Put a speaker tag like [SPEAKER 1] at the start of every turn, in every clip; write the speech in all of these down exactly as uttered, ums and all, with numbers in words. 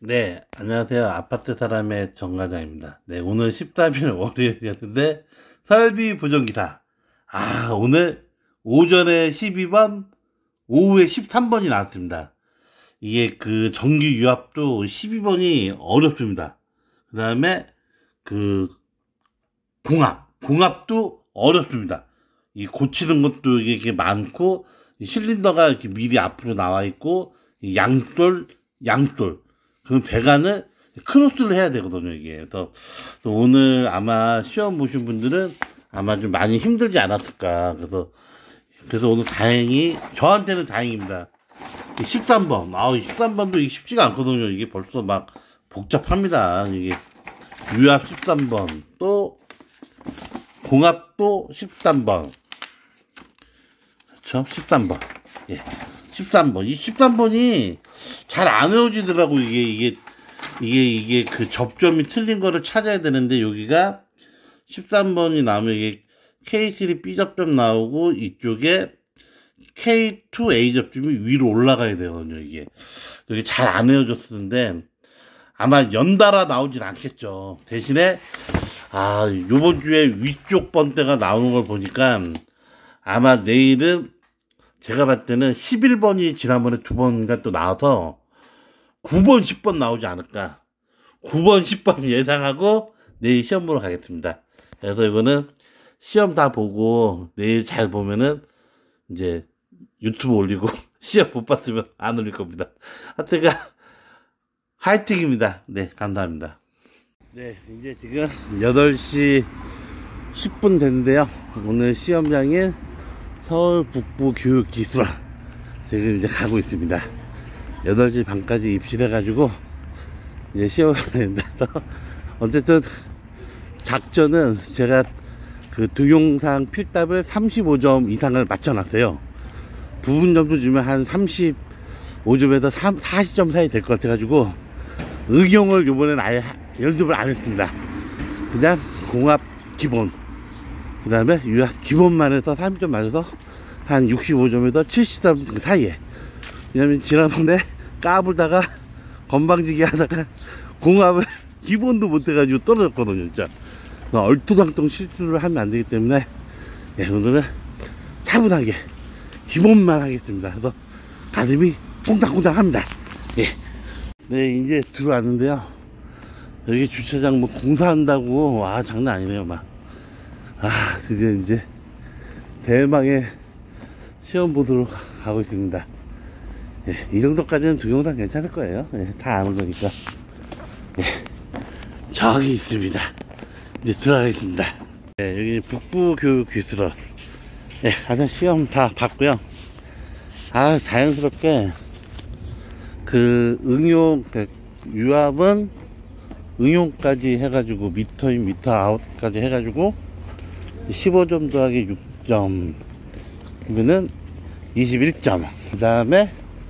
[SPEAKER 1] 네, 안녕하세요. 아파트 사람의 정과장입니다. 네, 오늘 십삼 일 월요일이었는데, 설비 보정기사. 아, 오늘 오전에 십이 번, 오후에 십삼 번이 나왔습니다. 이게 그 전기 유압도 십이 번이 어렵습니다. 그 다음에 그 공압, 공압도 어렵습니다. 이 고치는 것도 이게 많고, 이 실린더가 이렇게 미리 앞으로 나와 있고, 이 양돌, 양돌. 그럼 배관을 크로스를 해야 되거든요, 이게. 그래서 오늘 아마 시험 보신 분들은 아마 좀 많이 힘들지 않았을까. 그래서, 그래서 오늘 다행히, 저한테는 다행입니다. 십삼 번. 아우, 십삼 번도 쉽지가 않거든요. 이게 벌써 막 복잡합니다. 이게 유압 십삼 번. 또, 공압도 십삼 번. 그렇죠? 십삼 번. 예. 십삼 번. 이 십삼 번이 잘 안 외워지더라고, 이게, 이게, 이게, 이게 그 접점이 틀린 거를 찾아야 되는데, 여기가 십삼 번이 나오면 이게 케이 쓰리 비 접점 나오고, 이쪽에 케이 투 에이 접점이 위로 올라가야 되거든요, 이게. 여기 잘 안 외워졌었는데, 아마 연달아 나오진 않겠죠. 대신에, 아, 요번 주에 위쪽 번대가 나오는 걸 보니까, 아마 내일은 제가 봤을 때는 십일 번이 지난번에 두 번가 또 나와서 구 번, 십 번 나오지 않을까. 구 번, 십 번 예상하고 내일 시험 보러 가겠습니다. 그래서 이거는 시험 다 보고 내일 잘 보면은 이제 유튜브 올리고 시험 못 봤으면 안 올릴 겁니다. 하여튼 화이팅입니다. 네, 감사합니다. 네, 이제 지금 여덟 시 십 분 됐는데요. 오늘 시험장인 서울 북부 교육기술원 지금 이제 가고 있습니다. 여덟 시 반까지 입실해 가지고 이제 시험을 했는데, 어쨌든 작전은 제가 그 동영상 필답을 삼십오 점 이상을 맞춰 놨어요. 부분 점수 주면 한 삼십오 점에서 사십 점 사이 될 것 같아 가지고 응용을 요번엔 아예 연습을 안 했습니다. 그냥 공합 기본, 그 다음에 유압 기본만 해서 삼십 점 맞아서 한 육십오 점에서 칠십 점 그 사이에. 왜냐면 지난번에 까불다가 건방지게 하다가 공압을 기본도 못해가지고 떨어졌거든요, 진짜. 얼토당토 실수를 하면 안 되기 때문에, 예, 오늘은 차분하게 기본만 하겠습니다. 그래서 가슴이 콩닥콩닥 합니다. 예. 네, 이제 들어왔는데요. 여기 주차장 뭐 공사한다고, 와, 장난 아니네요, 막. 아, 드디어 이제 대망의 시험 보도록 가고 있습니다. 예, 이 정도까지는 동영상 괜찮을 거예요. 예, 다 아는 거니까. 예, 저기 있습니다. 이제 들어가겠습니다. 예, 여기 북부교육기술원. 예, 가서 시험 다 봤고요. 아, 자연스럽게 그 응용, 그 유압은 응용까지 해가지고 미터인 미터 아웃까지 해가지고 십오 점 더하기 육 점 그러면은 이십일 점. 그 다음에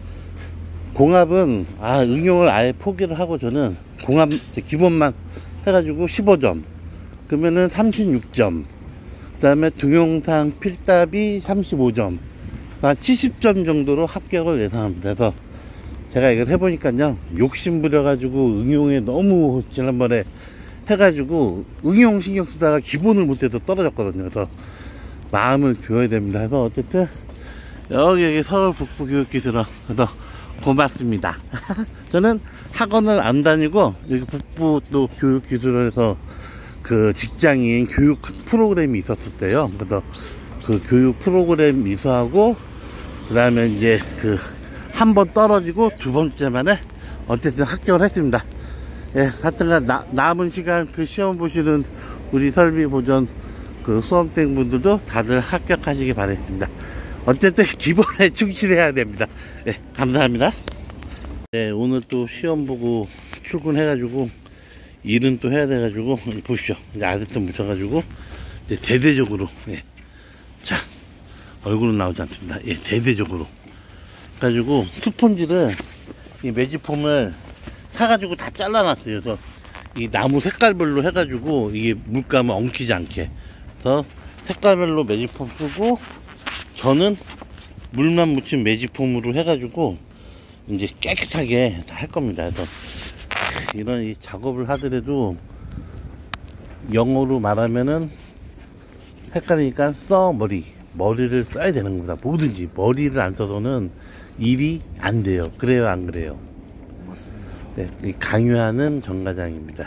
[SPEAKER 1] 공압은 아 응용을 아예 포기를 하고 저는 공압 기본만 해가지고 십오 점 그러면은 삼십육 점. 그 다음에 동영상 필답이 삼십오 점, 한 칠십 점 정도로 합격을 예상합니다. 그래서 제가 이걸 해보니까요, 욕심 부려가지고 응용에 너무 지난번에 해가지고 응용 신경 쓰다가 기본을 못해서 떨어졌거든요. 그래서 마음을 비워야 됩니다. 그래서 어쨌든 여기 여기 서울 북부교육기술원, 그래서 고맙습니다. 저는 학원을 안 다니고 여기 북부 또 교육기술원에서 그 직장인 교육 프로그램이 있었어요. 그래서 그 교육 프로그램 이수하고, 그 다음에 이제 그 한 번 떨어지고 두 번째 만에 어쨌든 합격을 했습니다. 예, 하여튼간 나, 남은 시간 그 시험 보시는 우리 설비 보전 그 수험생 분들도 다들 합격하시기 바라겠습니다. 어쨌든 기본에 충실해야 됩니다. 예, 감사합니다. 네, 오늘 또 시험 보고 출근해가지고 일은 또 해야 돼가지고 보십시오. 이제 아직도 묻혀가지고 이제 대대적으로, 예, 자, 얼굴은 나오지 않습니다. 예, 대대적으로 가지고 스펀지를, 이 매직폼을 사가지고 다 잘라놨어요. 그래서 이 나무 색깔별로 해가지고 이게 물감을 엉키지 않게, 그래서 색깔별로 매직폼 쓰고, 저는 물만 묻힌 매직폼으로 해가지고 이제 깨끗하게 다 할 겁니다. 그래서 이런 이 작업을 하더라도 영어로 말하면은 헷갈리니까 써 머리 머리를 써야 되는 겁니다. 뭐든지 머리를 안 써서는 일이 안 돼요. 그래요 안 그래요?
[SPEAKER 2] 맞습니다.
[SPEAKER 1] 네, 강요하는 정과장입니다.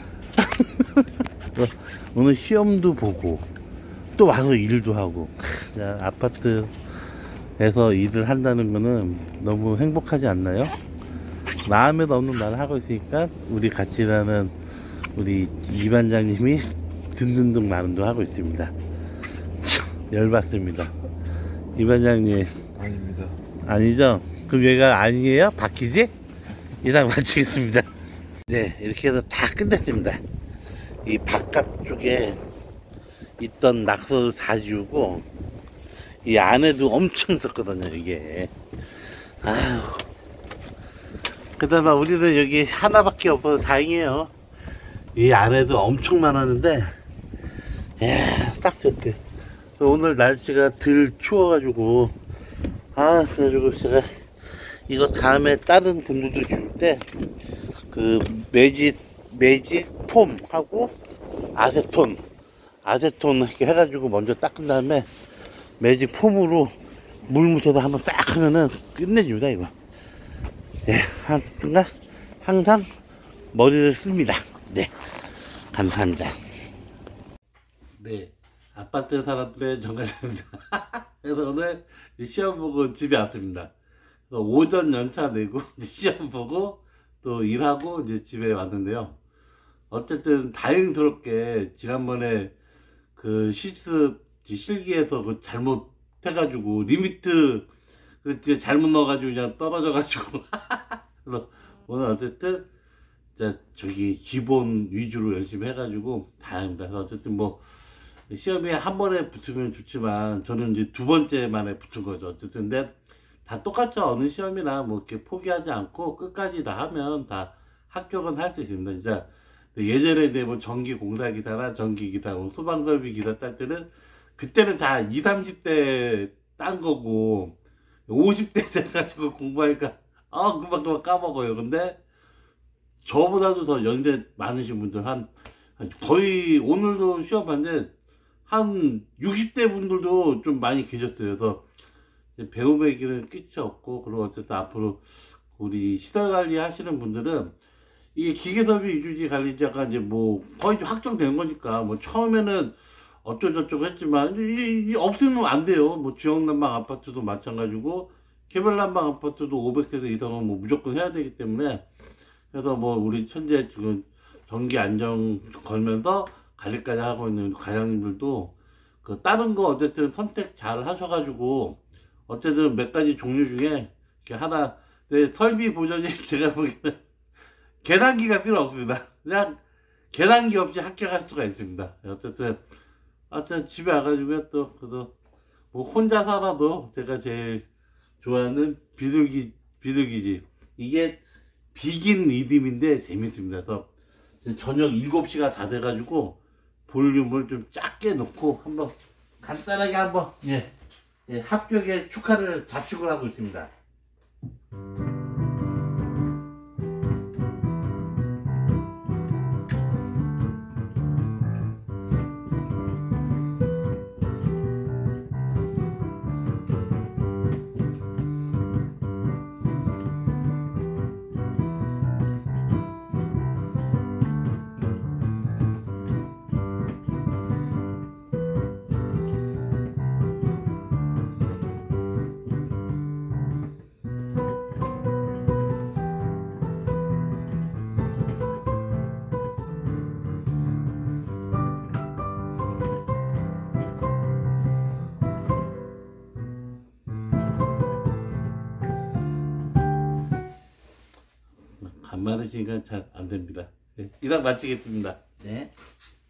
[SPEAKER 1] 오늘 시험도 보고 또 와서 일도 하고 야, 아파트에서 일을 한다는 거는 너무 행복하지 않나요? 마음에도 없는 말을 하고 있으니까 우리 같이 일하는 우리 이 반장님이 든든등 마음도 하고 있습니다. 열받습니다. 이 반장님
[SPEAKER 2] 아닙니다.
[SPEAKER 1] 아니죠? 그럼 얘가 아니에요? 바뀌지? 이상 마치겠습니다. 네, 이렇게 해서 다 끝냈습니다. 이 바깥쪽에 있던 낙서를 다 지우고 이 안에도 엄청 있었거든요 이게. 아휴, 그나마 우리는 여기 하나밖에 없어서 다행이에요. 이 안에도 엄청 많았는데 예, 딱 좋대. 오늘 날씨가 덜 추워가지고 아 그래가지고 제가 이거 다음에 다른 분들도 줄 때 그 매직 매직 폼 하고 아세톤 아세톤 이렇게 해가지고 먼저 닦은 다음에 매직 폼으로 물 묻혀서 한번 싹 하면은 끝내줍니다 이거. 예, 하여튼간 항상 머리를 씁니다. 네, 감사합니다. 네, 아파트 사람들의 정과장입니다. 그래서 오늘 시험 보고 집에 왔습니다. 그래서 오전 연차 내고 시험 보고 또 일하고 이제 집에 왔는데요. 어쨌든 다행스럽게 지난번에 그 실습 실기에서 그 잘못해가지고 리미트 그 잘못 넣어가지고 그냥 떨어져가지고 그래서 오늘 어쨌든 자 저기 기본 위주로 열심히 해가지고 다행입니다. 그래서 어쨌든 뭐 시험에 한 번에 붙으면 좋지만 저는 이제 두 번째 만에 붙은 거죠. 어쨌든 근데 다 똑같죠. 어느 시험이나 뭐 이렇게 포기하지 않고 끝까지 다 하면 다 합격은 할 수 있습니다. 진짜 예전에 이제 뭐 전기 공사 기사나 전기 기사, 뭐 소방 설비 기사 딸 때는 그때는 다 이십, 삼십 대 딴 거고 오십 대 돼가지고 공부하니까 아 그만 그만 까먹어요. 근데 저보다도 더 연세 많으신 분들 한 거의 오늘도 시험 봤는데 한 육십 대 분들도 좀 많이 계셨어요. 그래서 배움의 길은 끝이 없고, 그리고 어쨌든 앞으로 우리 시설 관리 하시는 분들은 이게 기계설비 유지 관리자가 이제 뭐 거의 확정된 거니까 뭐 처음에는 어쩌고저쩌고 했지만 이게, 이게 없으면 안 돼요. 뭐 지역난방 아파트도 마찬가지고 개별난방 아파트도 오백 세대 이상은 뭐 무조건 해야 되기 때문에, 그래서 뭐 우리 현재 지금 전기 안정 걸면서 관리까지 하고 있는 과장님들도 그 다른 거 어쨌든 선택 잘 하셔가지고 어쨌든 몇 가지 종류 중에 이렇게 하나, 네, 설비 보전이 제가 보기에는 계산기가 필요 없습니다. 그냥 계산기 없이 합격할 수가 있습니다. 어쨌든 어쨌든 집에 와가지고 또 그래도 뭐 혼자 살아도 제가 제일 좋아하는 비둘기 비둘기집, 이게 비긴 리듬인데 재밌습니다. 그래서 저녁 일곱 시가 다 돼가지고 볼륨을 좀 작게 놓고 한번 간단하게 한번 예, 예, 합격의 축하를 자축을 하고 있습니다. 안 많으시니까 잘 안됩니다. 네, 이상 마치겠습니다. 네.